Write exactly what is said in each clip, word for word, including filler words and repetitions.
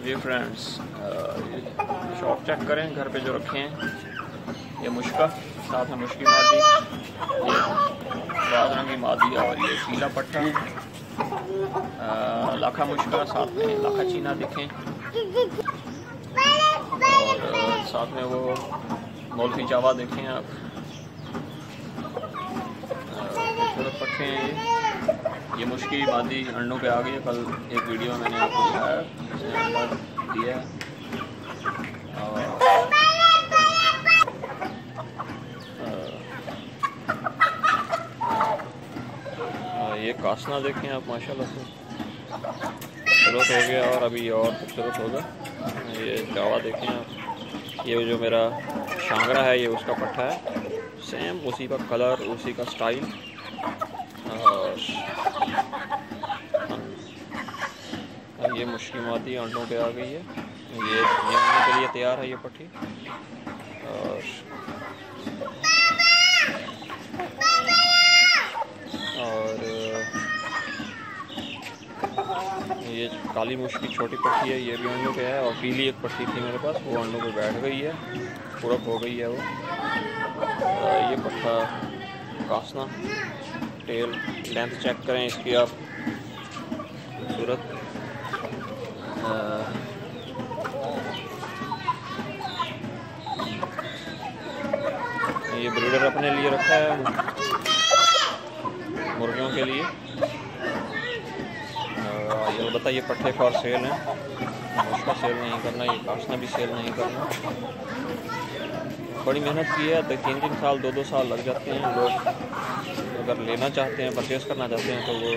जी friends, shop check करें घर पे जो रखे हैं। ये मुश्का, साथ में मुश्की मादी, ये राजरंगी मादी और ये पीला पट्टा, लाखा मुश्का, साथ में लाखा चीना दिखें और साथ में वो मौलवी जावा देखें आप। खूबसूरत पट्टे हैं ये। ये मुश्की मादी अंडों पे आ गई है। कल एक वीडियो में मैंने आपको दिखाया, इसने अंडा दिया है। और ये कासना देखें आप, माशाल्लाह से खूबसूरत हो गया और अभी और खूबसूरत होगा। ये जावा देखें आप, ये जो मेरा शांगरा है ये उसका पट्टा है, सेम उसी का कलर, उसी का स्टाइल। और ये मुश्किल मादी अंडों पे आ गई है। ये जमने के लिए तैयार है ये पट्टी। और और ये काली मुश्की छोटी पट्टी है, ये भी अंडों पे है। और पीली एक पट्टी थी मेरे पास, वो अंडों पे बैठ गई है, पूरक हो गई है वो। ये पट्टा कासना, टेल लेंथ चेक करें इसकी आप, खूबसूरत। ये ब्रीडर अपने लिए रखा है, मुर्गियों के लिए। ये बता, ये पट्टे फॉर सेल हैं, उसका सेल नहीं करना, ये कासना भी सेल नहीं करना। बड़ी मेहनत की है, तीन तीन साल दो दो साल लग जाते हैं। लोग अगर लेना चाहते हैं, परचेस करना चाहते हैं, तो वो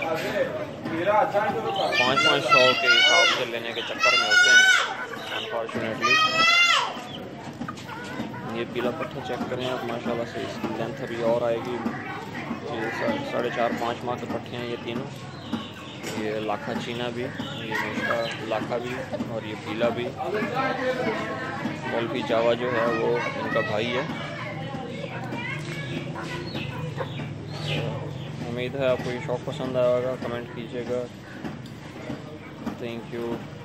पाँच पाँच सौ के हिसाब से लेने के चक्कर में होते हैं अनफॉर्चुनेटली। ये पीला पट्टा चेक करें आप, माशाल्लाह से इसकी लेंथ अभी और आएगी। ये साढ़े चार पाँच माह के पट्टे हैं ये तीनों। ये लाखा चीना भी, ये मुश्का लाखा भी और ये पीला भी। मौलवी जावा जो है वो इनका भाई है। उम्मीद है आपको ये शौक पसंद आएगा, कमेंट कीजिएगा। Thank you.